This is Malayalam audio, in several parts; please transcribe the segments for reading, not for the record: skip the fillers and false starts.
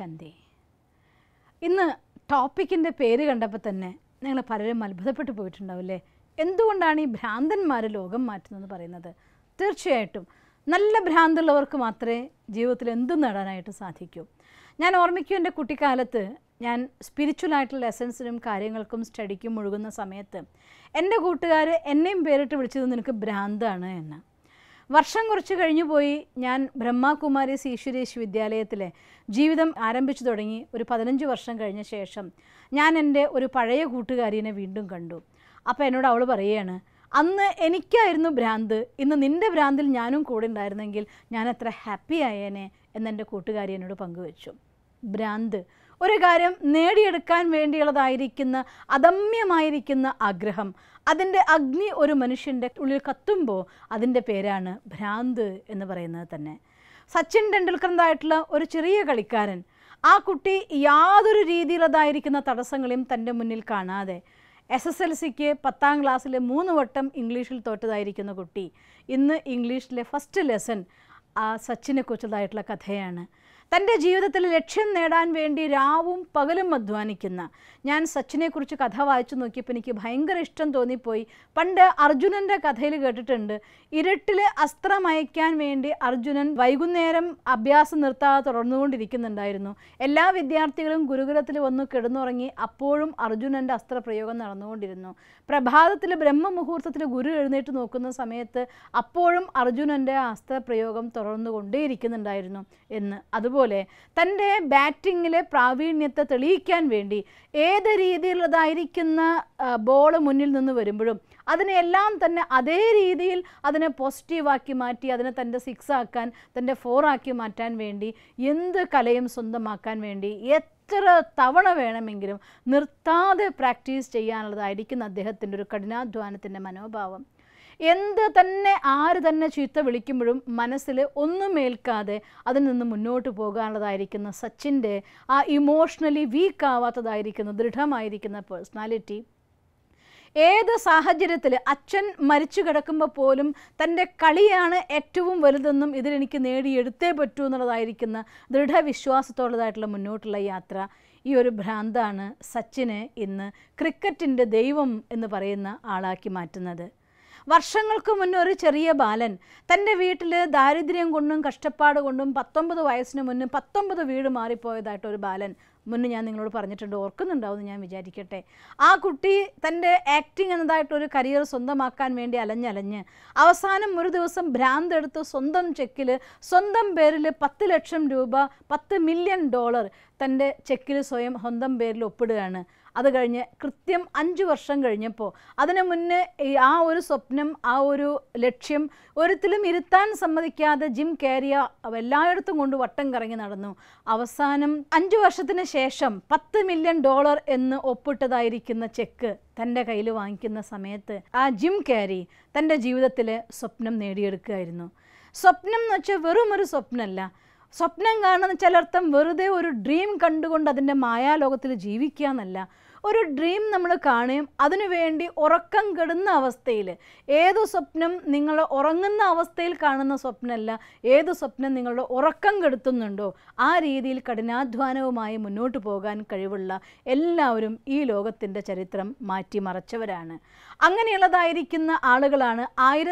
ശാന്തി. ഇന്ന് ടോപ്പിക്കിൻ്റെ പേര് കണ്ടപ്പോൾ തന്നെ നിങ്ങൾ പലരും അത്ഭുതപ്പെട്ടു പോയിട്ടുണ്ടാവില്ലേ? എന്തുകൊണ്ടാണ് ഈ ഭ്രാന്തന്മാർ ലോകം മാറ്റുന്നതെന്ന് പറയുന്നത്? തീർച്ചയായിട്ടും നല്ല ഭ്രാന്തുള്ളവർക്ക് മാത്രമേ ജീവിതത്തിൽ എന്തും നേടാനായിട്ട് സാധിക്കൂ. ഞാൻ ഓർമ്മിക്കും, എൻ്റെ കുട്ടിക്കാലത്ത് ഞാൻ സ്പിരിച്വലായിട്ടുള്ള ലെസൺസിനും കാര്യങ്ങൾക്കും സ്റ്റഡിക്കും മുഴുകുന്ന സമയത്ത് എൻ്റെ കൂട്ടുകാർ എന്നെയും പേരിട്ട് വിളിച്ചത് നിനക്ക് ഭ്രാന്താണ് എന്ന്. വർഷം കുറച്ച് കഴിഞ്ഞു പോയി. ഞാൻ ബ്രഹ്മകുമാരീസ് ഈശ്വരീശ് വിദ്യാലയത്തിലെ ജീവിതം ആരംഭിച്ചു തുടങ്ങി. ഒരു 15 വർഷം കഴിഞ്ഞ ശേഷം ഞാൻ എൻ്റെ ഒരു പഴയ കൂട്ടുകാരിനെ വീണ്ടും കണ്ടു. അപ്പോൾ എന്നോട് അവൾ പറയുകയാണ്, അന്ന് എനിക്കായിരുന്നു ഭ്രാന്ത്, ഇന്ന് നിൻ്റെ ഭ്രാന്തിൽ ഞാനും കൂടെ ഉണ്ടായിരുന്നെങ്കിൽ ഞാൻ എത്ര ഹാപ്പി ആയേനെ എന്നെൻ്റെ കൂട്ടുകാരി എന്നോട് പങ്കുവച്ചു. ഭ്രാന്ത് ഒരു കാര്യം നേടിയെടുക്കാൻ വേണ്ടിയുള്ളതായിരിക്കുന്ന അദമ്യമായിരിക്കുന്ന ആഗ്രഹം, അതിൻ്റെ അഗ്നി ഒരു മനുഷ്യൻ്റെ ഉള്ളിൽ കത്തുമ്പോൾ അതിൻ്റെ പേരാണ് ഭ്രാന്ത് എന്ന് പറയുന്നത് തന്നെ. സച്ചിൻ ടെണ്ടുൽക്കറിൻ്റെതായിട്ടുള്ള ഒരു ചെറിയ കളിക്കാരൻ, ആ കുട്ടി യാതൊരു രീതിയിലുള്ളതായിരിക്കുന്ന തടസ്സങ്ങളെയും തൻ്റെ മുന്നിൽ കാണാതെ SSLCക്ക് 10ാം ക്ലാസ്സിൽ 3 വട്ടം ഇംഗ്ലീഷിൽ തോറ്റതായിരിക്കുന്ന കുട്ടി ഇന്ന് ഇംഗ്ലീഷിലെ ഫസ്റ്റ് ലെസൺ ആ സച്ചിനെ കുറിച്ചതായിട്ടുള്ള കഥയാണ്. തൻ്റെ ജീവിതത്തിൽ ലക്ഷ്യം നേടാൻ വേണ്ടി രാവും പകലും അധ്വാനിക്കുന്ന, ഞാൻ സച്ചിനെക്കുറിച്ച് കഥ വായിച്ചു നോക്കിയപ്പോൾ എനിക്ക് ഭയങ്കര ഇഷ്ടം തോന്നിപ്പോയി. പണ്ട് അർജുനൻ്റെ കഥയിൽ കേട്ടിട്ടുണ്ട്, ഇരുട്ടിൽ അസ്ത്രം അയക്കാൻ വേണ്ടി അർജുനൻ വൈകുന്നേരം അഭ്യാസം നിർത്താതെ തുടർന്നുകൊണ്ടിരിക്കുന്നുണ്ടായിരുന്നു. എല്ലാ വിദ്യാർത്ഥികളും ഗുരുകുലത്തിൽ വന്നു കിടന്നുറങ്ങി. അപ്പോഴും അർജുനൻ്റെ അസ്ത്രപ്രയോഗം നടന്നുകൊണ്ടിരുന്നു. പ്രഭാതത്തിൽ ബ്രഹ്മമുഹൂർത്തത്തിൽ ഗുരു എഴുന്നേറ്റ് നോക്കുന്ന സമയത്ത് അപ്പോഴും അർജുനൻ്റെ അസ്ത്രപ്രയോഗം തുടർന്നുകൊണ്ടേയിരിക്കുന്നുണ്ടായിരുന്നു എന്ന്. അതുപോലെ തൻ്റെ ബാറ്റിങ്ങിലെ പ്രാവീണ്യത്തെ തെളിയിക്കാൻ വേണ്ടി ഏത് രീതിയിലുള്ളതായിരിക്കുന്ന ബോൾ മുന്നിൽ നിന്ന് വരുമ്പോഴും അതിനെല്ലാം തന്നെ അതേ രീതിയിൽ അതിനെ പോസിറ്റീവാക്കി മാറ്റി അതിനെ തൻ്റെ 6 ആക്കാൻ, തൻ്റെ 4 ആക്കി മാറ്റാൻ വേണ്ടി എന്ത് കലയും സ്വന്തമാക്കാൻ വേണ്ടി എത്ര തവണ വേണമെങ്കിലും നിർത്താതെ പ്രാക്ടീസ് ചെയ്യാനുള്ളതായിരിക്കുന്ന അദ്ദേഹത്തിൻ്റെ ഒരു കഠിനാധ്വാനത്തിൻ്റെ മനോഭാവം. എന്ത് തന്നെ ആര് തന്നെ ചീത്ത വിളിക്കുമ്പോഴും മനസ്സിൽ ഒന്നും ഏൽക്കാതെ അതിൽ നിന്ന് മുന്നോട്ട് പോകാനുള്ളതായിരിക്കുന്ന സച്ചിൻ്റെ ആ ഇമോഷണലി വീക്കാവാത്തതായിരിക്കുന്ന ദൃഢമായിരിക്കുന്ന പേഴ്സണാലിറ്റി, ഏത് സാഹചര്യത്തിൽ അച്ഛൻ മരിച്ചു കിടക്കുമ്പോൾ പോലും തൻ്റെ കളിയാണ് ഏറ്റവും വലുതെന്നും ഇതിലെനിക്ക് നേടിയെടുത്തേ പറ്റൂ എന്നുള്ളതായിരിക്കുന്ന ദൃഢവിശ്വാസത്തോടതായിട്ടുള്ള മുന്നോട്ടുള്ള യാത്ര. ഈ ഒരു ഭ്രാന്താണ് സച്ചിനെ ഇന്ന് ക്രിക്കറ്റിൻ്റെ ദൈവം എന്ന് പറയുന്ന ആളാക്കി മാറ്റുന്നത്. വർഷങ്ങൾക്ക് മുന്നേ ഒരു ചെറിയ ബാലൻ തൻ്റെ വീട്ടിൽ ദാരിദ്ര്യം കൊണ്ടും കഷ്ടപ്പാട് കൊണ്ടും 19 വയസ്സിന് മുന്നേ 19 വീട് മാറിപ്പോയതായിട്ടൊരു ബാലൻ മുന്നേ ഞാൻ നിങ്ങളോട് പറഞ്ഞിട്ടുണ്ട്, ഓർക്കുന്നുണ്ടാവുമെന്ന് ഞാൻ വിചാരിക്കട്ടെ. ആ കുട്ടി തൻ്റെ ആക്ടിങ് എന്നതായിട്ടൊരു കരിയർ സ്വന്തമാക്കാൻ വേണ്ടി അലഞ്ഞ് അവസാനം ഒരു ദിവസം ഭ്രാന്തെടുത്ത് സ്വന്തം ചെക്കിൽ സ്വന്തം പേരിൽ 10 ലക്ഷം രൂപ $10 മില്യൺ തൻ്റെ ചെക്കിൽ സ്വന്തം പേരിൽ ഒപ്പിടുകയാണ്. അത് കഴിഞ്ഞ് കൃത്യം 5 വർഷം കഴിഞ്ഞപ്പോൾ അതിനു മുന്നേ ആ ഒരു സ്വപ്നം, ആ ഒരു ലക്ഷ്യം ഒരിക്കലും ഇരുത്താൻ സമ്മതിക്കാതെ ജിം കാരിയ എല്ലായിടത്തും കൊണ്ട് വട്ടം കറങ്ങി നടന്നു. അവസാനം 5 വർഷത്തിന് ശേഷം $10 മില്യൺ എന്ന് ഒപ്പിട്ടതായിരിക്കുന്ന ചെക്ക് തൻ്റെ കയ്യിൽ വാങ്ങിക്കുന്ന സമയത്ത് ആ ജിം കാരി തൻ്റെ ജീവിതത്തിലെ സ്വപ്നം നേടിയെടുക്കുകയായിരുന്നു. സ്വപ്നം എന്ന് വെച്ചാൽ വെറും ഒരു സ്വപ്നമല്ല. സ്വപ്നം കാണുന്ന ചിലർത്ഥം വെറുതെ ഒരു ഡ്രീം കണ്ടുകൊണ്ട് അതിൻ്റെ മായാലോകത്തിൽ ജീവിക്കുക എന്നല്ല. ഒരു ഡ്രീം നമ്മൾ കാണുകയും അതിനുവേണ്ടി ഉറക്കം കെടുന്ന അവസ്ഥയിൽ, ഏതു സ്വപ്നം നിങ്ങൾ ഉറങ്ങുന്ന അവസ്ഥയിൽ കാണുന്ന സ്വപ്നമല്ല, ഏതു സ്വപ്നം നിങ്ങളുടെ ഉറക്കം കെടുത്തുന്നുണ്ടോ ആ രീതിയിൽ കഠിനാധ്വാനവുമായി മുന്നോട്ട് പോകാൻ കഴിവുള്ള എല്ലാവരും ഈ ലോകത്തിൻ്റെ ചരിത്രം മാറ്റിമറിച്ചവരാണ്. അങ്ങനെയുള്ളതായിരിക്കുന്ന ആളുകളാണ്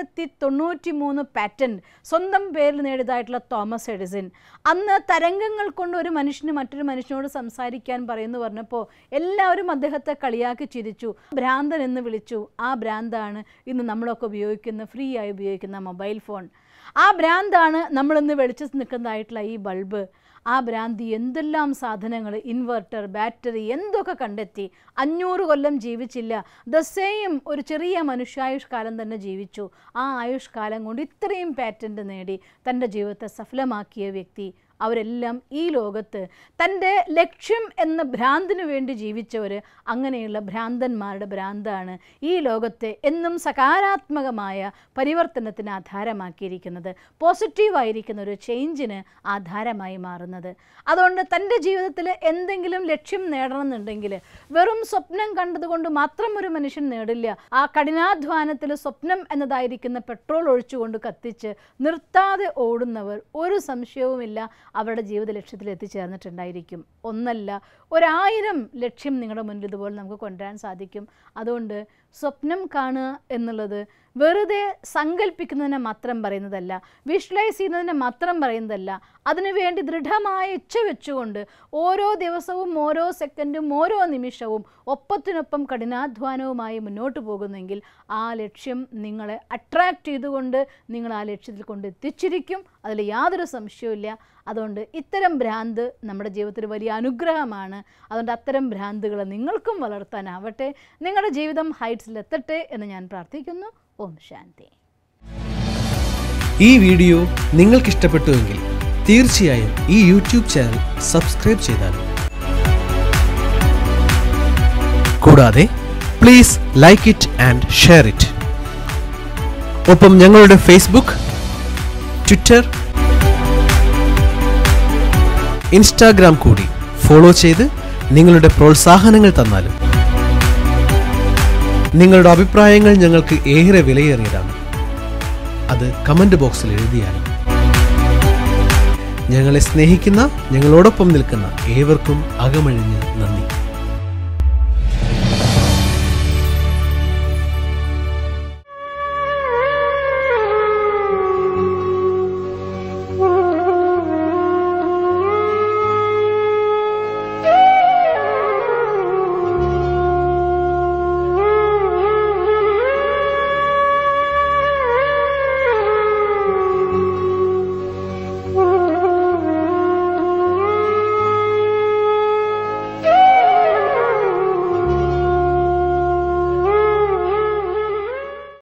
1093 പാറ്റൻറ്റ് സ്വന്തം പേരിൽ നേടിയതായിട്ടുള്ള തോമസ് എഡിസൺ. അന്ന് തരംഗങ്ങൾ കൊണ്ട് ഒരു മനുഷ്യന് മറ്റൊരു മനുഷ്യനോട് സംസാരിക്കാൻ പറയുന്നു പറഞ്ഞപ്പോൾ എല്ലാവരും അദ്ദേഹത്തെ കളിയാക്കി ചിരിച്ചു, ഭ്രാന്തൻ എന്ന് വിളിച്ചു. ആ ഭ്രാന്താണ് ഇന്ന് നമ്മളൊക്കെ ഉപയോഗിക്കുന്ന, ഫ്രീ ആയി ഉപയോഗിക്കുന്ന മൊബൈൽ ഫോൺ. ആ ഭ്രാന്താണ് നമ്മളിന്ന് വെളിച്ചത്ത് നിൽക്കുന്നതായിട്ടുള്ള ഈ ബൾബ്. ആ ഭ്രാന്തി എന്തെല്ലാം സാധനങ്ങൾ, ഇൻവെർട്ടർ, ബാറ്ററി എന്തൊക്കെ കണ്ടെത്തി. 500 കൊല്ലം ജീവിച്ചില്ല, ദ സെയിം ഒരു ചെറിയ മനുഷ്യായുഷ്കാലം തന്നെ ജീവിച്ചു. ആ ആയുഷ്കാലം കൊണ്ട് ഇത്രയും പാറ്റൻറ്റ് നേടി തൻ്റെ ജീവിതത്തെ സഫലമാക്കിയ വ്യക്തി അവരെല്ലാം ഈ ലോകത്ത് തൻ്റെ ലക്ഷ്യം എന്ന ഭ്രാന്തിനു വേണ്ടി ജീവിച്ചവർ. അങ്ങനെയുള്ള ഭ്രാന്തന്മാരുടെ ഭ്രാന്താണ് ഈ ലോകത്തെ എന്നും സകാരാത്മകമായ പരിവർത്തനത്തിന് ആധാരമാക്കിയിരിക്കുന്നത്, പോസിറ്റീവായിരിക്കുന്ന ഒരു ചേഞ്ചിന് ആധാരമായി മാറുന്നത്. അതുകൊണ്ട് തൻ്റെ ജീവിതത്തിൽ എന്തെങ്കിലും ലക്ഷ്യം നേടണമെന്നുണ്ടെങ്കിൽ വെറും സ്വപ്നം കണ്ടതുകൊണ്ട് മാത്രം ഒരു മനുഷ്യൻ നേടില്ല. ആ കഠിനാധ്വാനത്തിൽ സ്വപ്നം എന്നതായിരിക്കുന്ന പെട്രോൾ ഒഴിച്ചുകൊണ്ട് കത്തിച്ച് നിർത്താതെ ഓടുന്നവർ ഒരു സംശയവുമില്ല അവരുടെ ജീവിത ലക്ഷ്യത്തിൽ എത്തിച്ചേർന്നിട്ടുണ്ടായിരിക്കും. ഒന്നല്ല 1000 ലക്ഷ്യം നിങ്ങളുടെ മുന്നിൽ ഇതുപോലെ നമുക്ക് കൊണ്ടുവരാൻ സാധിക്കും. അതുകൊണ്ട് സ്വപ്നം കാണുക എന്നുള്ളത് വെറുതെ സങ്കല്പിക്കുന്നതിനെ മാത്രം പറയുന്നതല്ല, വിഷ്വലൈസ് ചെയ്യുന്നതിനെ മാത്രം പറയുന്നതല്ല. അതിനുവേണ്ടി ദൃഢമായ ഇച്ഛ വെച്ചുകൊണ്ട് ഓരോ ദിവസവും ഓരോ സെക്കൻഡും ഓരോ നിമിഷവും ഒപ്പത്തിനൊപ്പം കഠിനാധ്വാനവുമായി മുന്നോട്ട് പോകുന്നെങ്കിൽ ആ ലക്ഷ്യം നിങ്ങളെ അട്രാക്റ്റ് ചെയ്തുകൊണ്ട് നിങ്ങൾ ആ ലക്ഷ്യത്തിൽ കൊണ്ട് എത്തിച്ചിരിക്കും. അതിൽ യാതൊരു സംശയവുമില്ല. അതുകൊണ്ട് ഇത്തരം ഭ്രാന്ത് നമ്മുടെ ജീവിതത്തിൽ വലിയ അനുഗ്രഹമാണ്. അതുകൊണ്ട് അത്തരം ഭ്രാന്തുകൾ നിങ്ങൾക്കും വളർത്താനാവട്ടെ, നിങ്ങളുടെ ജീവിതം ഹൈറ്റ്സിലെത്തട്ടെ എന്ന് ഞാൻ പ്രാർത്ഥിക്കുന്നു. ഓം ശാന്തി. ഈ വീഡിയോ നിങ്ങൾക്ക് ഇഷ്ടപ്പെട്ടുവെങ്കിൽ തീർച്ചയായും ഈ യൂട്യൂബ് ചാനൽ സബ്സ്ക്രൈബ് ചെയ്താലും, കൂടാതെ please like it and share it. ഒപ്പം ഞങ്ങളുടെ ഫേസ്ബുക്ക്, ട്വിറ്റർ, ഇൻസ്റ്റാഗ്രാം കൂടി ഫോളോ ചെയ്ത് നിങ്ങളുടെ പ്രോത്സാഹനങ്ങൾ തന്നാലും. നിങ്ങളുടെ അഭിപ്രായങ്ങൾ ഞങ്ങൾക്ക് ഏറെ വിലയേറിയതാണ്. അത് കമന്റ് ബോക്സിൽ എഴുതിയാലും. ഞങ്ങളെ സ്നേഹിക്കുന്ന, ഞങ്ങളോടൊപ്പം നിൽക്കുന്ന ഏവർക്കും അകമഴിഞ്ഞ് നന്ദി.